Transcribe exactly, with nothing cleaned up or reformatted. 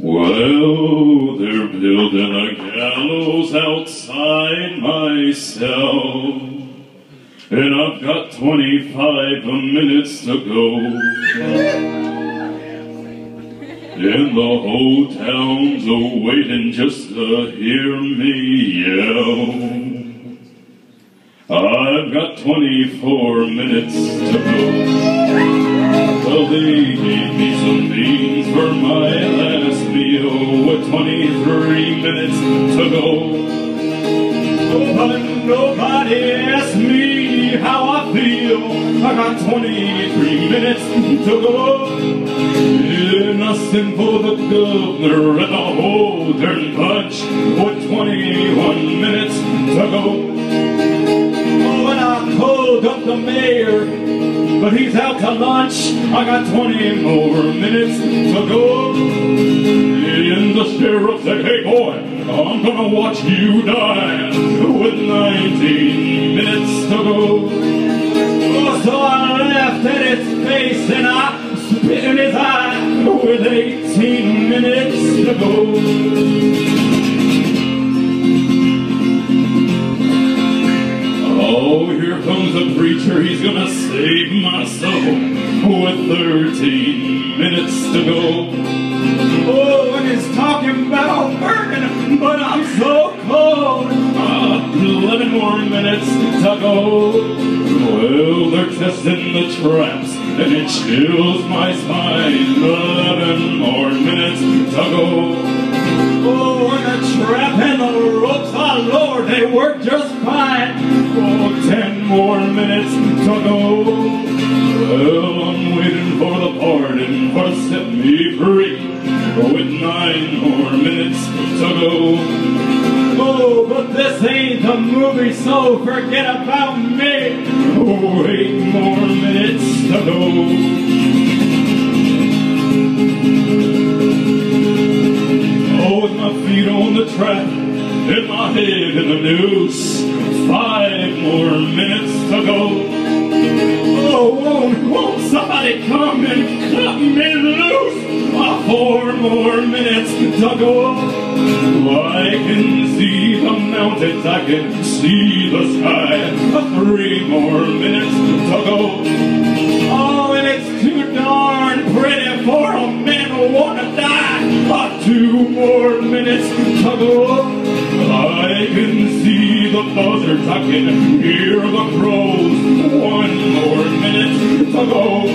Well, they're building a gallows outside my cell, and I've got twenty-five minutes to go. And the whole town's a-waiting just to hear me yell. I've got twenty-four minutes to go. Well, they gave me some beans for my last meal with twenty-three minutes to go. Oh, but nobody asked me how I feel. I got twenty-three minutes to go. Yeah, nothing for the governor and the whole darn bunch with twenty-one minutes to go. Oh, and I called up the mayor, but he's out to lunch. I got twenty more minutes to go. And the sheriff said, hey boy, I'm gonna watch you die with nineteen minutes to go. Oh, so I laughed at his face and I spit in his eye with eighteen minutes to go. Oh, here comes a preacher, he's gonna save my soul with thirteen minutes to go. Oh, and he's talking about burning, but I'm so cold. Uh, eleven more minutes to go. Well, they're testing the traps, and it chills my spine. Eleven more minutes to go. Oh, and the trap and the ropes, oh Lord, they work just fine. Oh, ten more minutes to go. Well, I'm waiting for the pardon for to set me free with nine more minutes to go. Oh, but this ain't the movie, so forget about me. Oh, eight more minutes to go. Oh, with my feet on the track, and my head in the noose, five more minutes to go. Oh, won't, won't somebody come and cut me loose? Uh, four more minutes to go. I can see the mountains, I can see the sky. Uh, three more minutes to go. Oh, and it's too darn pretty for a man who wanna die. Uh, two more minutes to go. I can see the buzzards, I can hear the crows. One more minute to go.